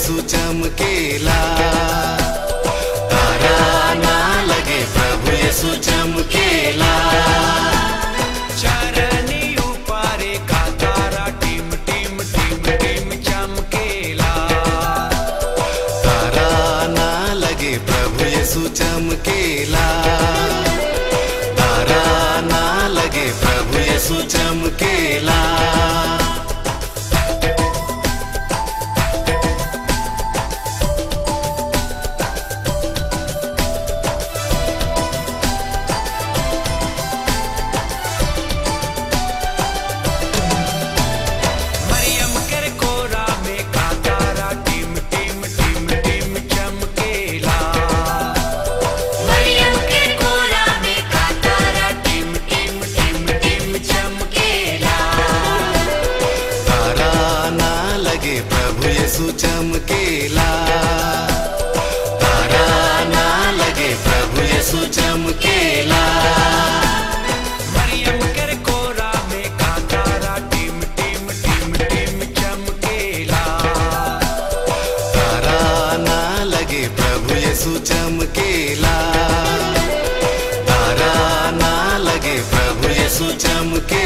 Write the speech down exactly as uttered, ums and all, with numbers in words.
यीशु चमकेला। तारा ना लगे प्रभु यीशु चमकेला। चारनी उपारे का तारा टिम टिम टिम टिम चमकेला। तारा ना लगे प्रभु यीशु चमकेला। तारा ना लगे प्रभु यीशु चमकेला। मरियम के कोरा में का तारा टिम टिम टिम टिम चमकेला। मरियम के कोरा में का तारा टिम टिम टिम टिम चमकेला। तारा ना लगे प्रभु यीशु चमकेला। तारा ना लगे प्रभु यीशु चमकेला। मरियम के कोरा में का तारा टिम टिम टिम टिम चमकेला। तारा ना लगे प्रभु यीशु चमकेला। तारा ना लगे प्रभु यीशु चमकेला।